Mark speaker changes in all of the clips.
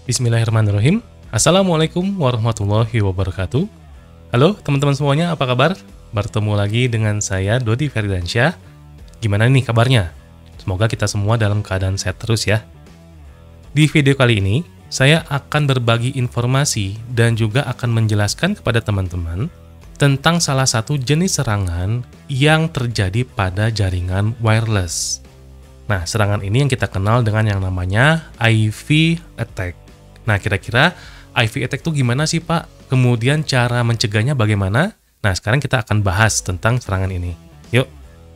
Speaker 1: Bismillahirrahmanirrahim. Assalamualaikum warahmatullahi wabarakatuh. Halo teman-teman semuanya, apa kabar? Bertemu lagi dengan saya, Dodi Ferdiansyah. Gimana nih kabarnya? Semoga kita semua dalam keadaan sehat terus ya. Di video kali ini, saya akan berbagi informasi dan juga akan menjelaskan kepada teman-teman tentang salah satu jenis serangan yang terjadi pada jaringan wireless. Nah, serangan ini yang kita kenal dengan yang namanya IV attack. Nah, kira-kira IV attack itu gimana sih, Pak? Kemudian cara mencegahnya bagaimana? Nah, sekarang kita akan bahas tentang serangan ini. Yuk.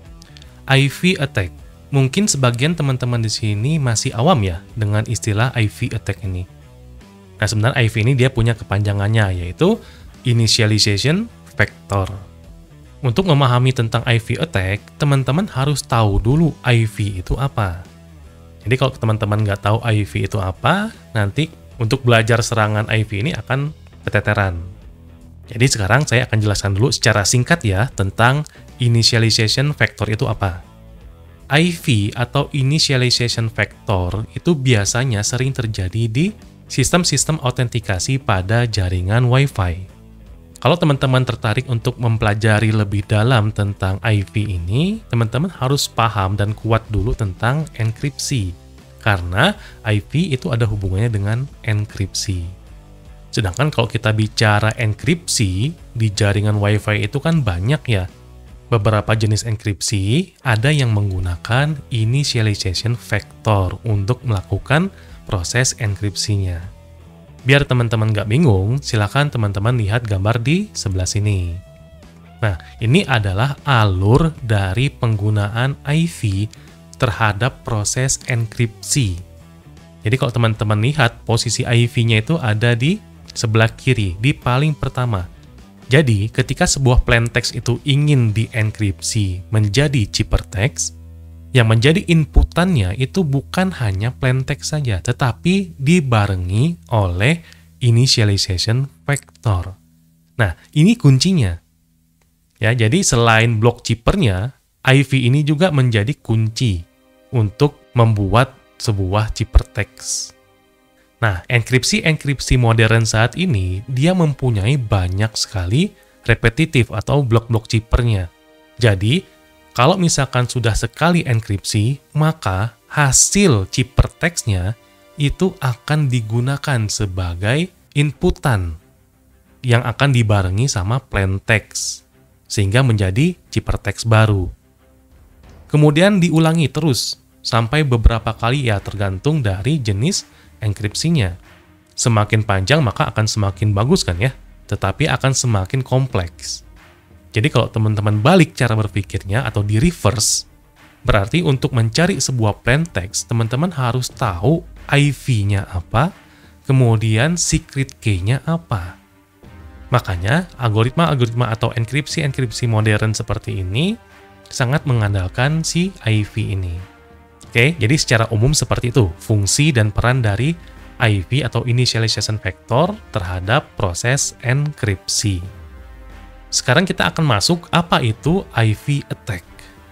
Speaker 1: IV attack. Mungkin sebagian teman-teman di sini masih awam ya dengan istilah IV attack ini. Nah, sebenarnya IV ini dia punya kepanjangannya, yaitu Initialization Factor. Untuk memahami tentang IV attack, teman-teman harus tahu dulu IV itu apa. Jadi kalau teman-teman nggak tahu IV itu apa, nanti untuk belajar serangan IV ini akan keteteran. Jadi sekarang saya akan jelaskan dulu secara singkat ya tentang Initialization Factor itu apa. IV atau Initialization Factor itu biasanya sering terjadi di sistem-sistem autentikasi pada jaringan Wi-Fi. Kalau teman-teman tertarik untuk mempelajari lebih dalam tentang IV ini, teman-teman harus paham dan kuat dulu tentang enkripsi. Karena IV itu ada hubungannya dengan enkripsi. Sedangkan kalau kita bicara enkripsi, di jaringan Wi-Fi itu kan banyak ya. Beberapa jenis enkripsi, ada yang menggunakan initialization factor untuk melakukan proses enkripsinya. Biar teman-teman nggak bingung, silakan teman-teman lihat gambar di sebelah sini. Nah, ini adalah alur dari penggunaan IV terhadap proses enkripsi. Jadi kalau teman-teman lihat, posisi IV-nya itu ada di sebelah kiri, di paling pertama. Jadi, ketika sebuah plaintext itu ingin dienkripsi menjadi ciphertext, yang menjadi inputannya itu bukan hanya plaintext saja, tetapi dibarengi oleh initialization factor. Nah, ini kuncinya. Ya, jadi selain blok chippernya, IV ini juga menjadi kunci untuk membuat sebuah ciphertext. Nah, enkripsi-enkripsi modern saat ini, dia mempunyai banyak sekali repetitif atau blok-blok chippernya. Jadi, kalau misalkan sudah sekali enkripsi, maka hasil ciphertext-nya itu akan digunakan sebagai inputan yang akan dibarengi sama plaintext, sehingga menjadi ciphertext baru. Kemudian diulangi terus, sampai beberapa kali ya tergantung dari jenis enkripsinya. Semakin panjang maka akan semakin bagus kan ya, tetapi akan semakin kompleks. Jadi kalau teman-teman balik cara berpikirnya atau di reverse, berarti untuk mencari sebuah plaintext, teman-teman harus tahu IV-nya apa, kemudian secret key-nya apa. Makanya, algoritma-algoritma atau enkripsi-enkripsi modern seperti ini sangat mengandalkan si IV ini. Oke, jadi secara umum seperti itu, fungsi dan peran dari IV atau Initialization Factor terhadap proses enkripsi. Sekarang kita akan masuk apa itu IV attack.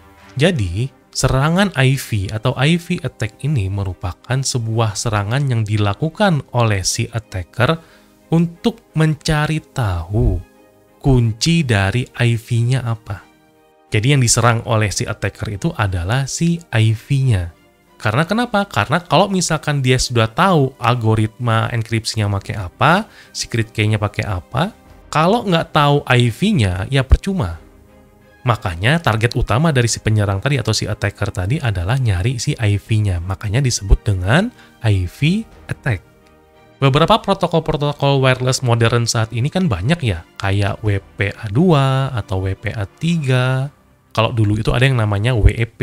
Speaker 1: Jadi, serangan IV atau IV attack ini merupakan sebuah serangan yang dilakukan oleh si attacker untuk mencari tahu kunci dari IV-nya apa. Jadi yang diserang oleh si attacker itu adalah si IV-nya. Karena kenapa? Karena kalau misalkan dia sudah tahu algoritma enkripsinya pakai apa, secret key-nya pakai apa, kalau nggak tahu IV-nya, ya percuma. Makanya target utama dari si penyerang tadi atau si attacker tadi adalah nyari si IV-nya. Makanya disebut dengan IV attack. Beberapa protokol-protokol wireless modern saat ini kan banyak ya, kayak WPA2 atau WPA3. Kalau dulu itu ada yang namanya WEP.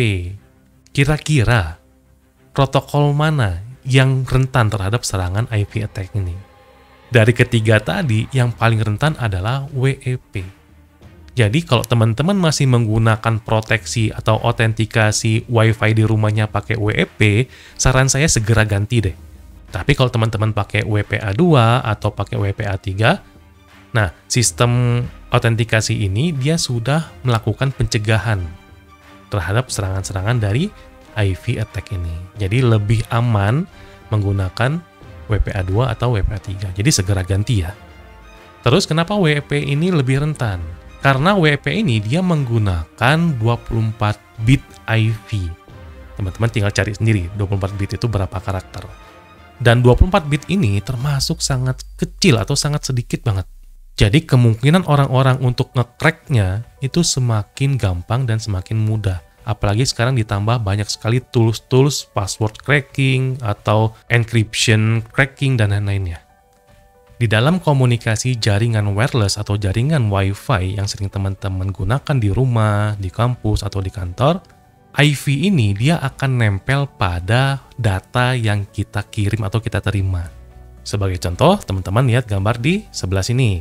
Speaker 1: Kira-kira protokol mana yang rentan terhadap serangan IV attack ini? Dari ketiga tadi, yang paling rentan adalah WEP. Jadi kalau teman-teman masih menggunakan proteksi atau autentikasi Wi-Fi di rumahnya pakai WEP, saran saya segera ganti deh. Tapi kalau teman-teman pakai WPA2 atau pakai WPA3, nah sistem autentikasi ini dia sudah melakukan pencegahan terhadap serangan-serangan dari IV attack ini. Jadi lebih aman menggunakan WPA2 atau WPA3. Jadi segera ganti ya. Terus kenapa WEP ini lebih rentan? Karena WEP ini dia menggunakan 24 bit IV. Teman-teman tinggal cari sendiri 24 bit itu berapa karakter. Dan 24 bit ini termasuk sangat kecil atau sangat sedikit banget. Jadi kemungkinan orang-orang untuk nge-crack-nya itu semakin gampang dan semakin mudah. Apalagi sekarang ditambah banyak sekali tools-tools password cracking atau encryption cracking dan lain-lainnya. Di dalam komunikasi jaringan wireless atau jaringan Wi-Fi yang sering teman-teman gunakan di rumah, di kampus, atau di kantor, IV ini dia akan nempel pada data yang kita kirim atau kita terima. Sebagai contoh, teman-teman lihat gambar di sebelah sini.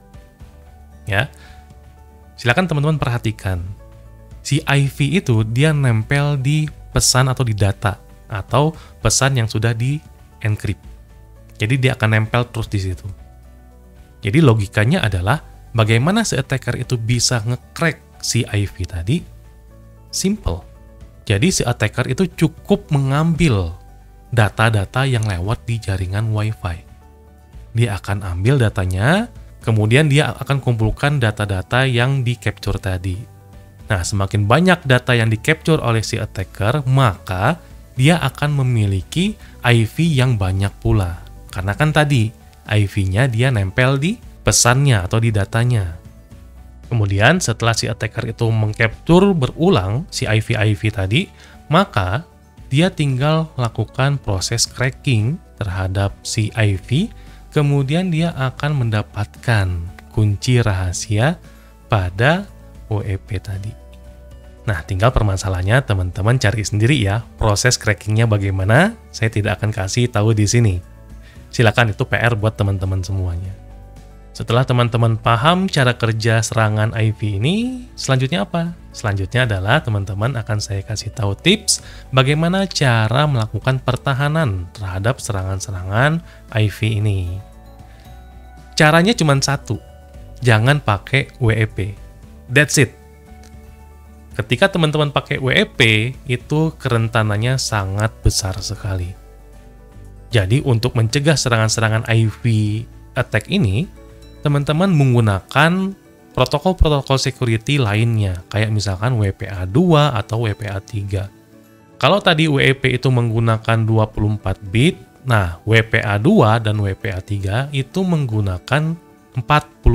Speaker 1: Ya, silakan teman-teman perhatikan. Si IV itu dia nempel di pesan atau di data, atau pesan yang sudah di-encrypt. Jadi dia akan nempel terus di situ. Jadi logikanya adalah bagaimana si attacker itu bisa nge-crack si IV tadi? Simple. Jadi si attacker itu cukup mengambil data-data yang lewat di jaringan Wi-Fi. Dia akan ambil datanya, kemudian dia akan kumpulkan data-data yang di-capture tadi. Nah, semakin banyak data yang di-capture oleh si attacker, maka dia akan memiliki IV yang banyak pula. Karena kan tadi, IV-nya dia nempel di pesannya atau di datanya. Kemudian setelah si attacker itu mengcapture berulang si IV tadi, maka dia tinggal lakukan proses cracking terhadap si IV, kemudian dia akan mendapatkan kunci rahasia pada WEP tadi. Nah, tinggal permasalahannya teman-teman cari sendiri ya, proses crackingnya bagaimana, saya tidak akan kasih tahu di sini. Silakan, itu PR buat teman-teman semuanya. Setelah teman-teman paham cara kerja serangan IV ini, selanjutnya apa? Selanjutnya adalah teman-teman akan saya kasih tahu tips bagaimana cara melakukan pertahanan terhadap serangan-serangan IV ini. Caranya cuma satu, jangan pakai WEP. That's it. Ketika teman-teman pakai WEP, itu kerentanannya sangat besar sekali. Jadi untuk mencegah serangan-serangan IV attack ini, teman-teman menggunakan protokol-protokol security lainnya, kayak misalkan WPA2 atau WPA3. Kalau tadi WEP itu menggunakan 24 bit, nah WPA2 dan WPA3 itu menggunakan 48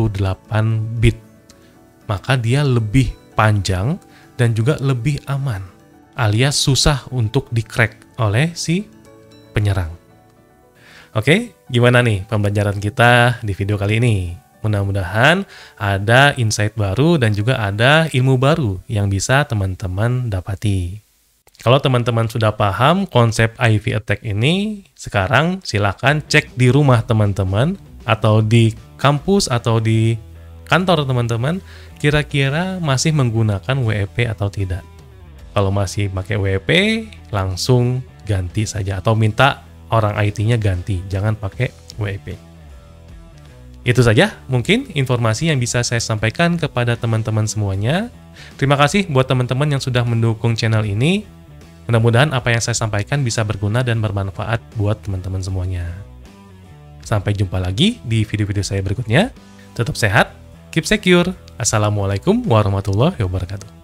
Speaker 1: bit. Maka dia lebih panjang dan juga lebih aman, alias susah untuk di-crack oleh si penyerang. Oke, gimana nih pembelajaran kita di video kali ini? Mudah-mudahan ada insight baru dan juga ada ilmu baru yang bisa teman-teman dapati. Kalau teman-teman sudah paham konsep IV attack ini, sekarang silakan cek di rumah teman-teman atau di kampus atau di kantor teman-teman, kira-kira masih menggunakan WEP atau tidak. Kalau masih pakai WEP, langsung ganti saja atau minta orang IT-nya ganti, jangan pakai WEP. Itu saja mungkin informasi yang bisa saya sampaikan kepada teman-teman semuanya. Terima kasih buat teman-teman yang sudah mendukung channel ini. Mudah-mudahan apa yang saya sampaikan bisa berguna dan bermanfaat buat teman-teman semuanya. Sampai jumpa lagi di video-video saya berikutnya. Tetap sehat, keep secure. Assalamualaikum warahmatullahi wabarakatuh.